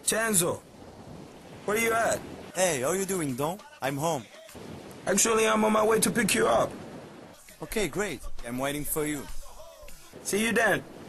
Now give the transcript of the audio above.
Chanzo, where you at? Hey, how you doing, Don? I'm home. Actually, I'm on my way to pick you up. Okay, great. I'm waiting for you. See you then.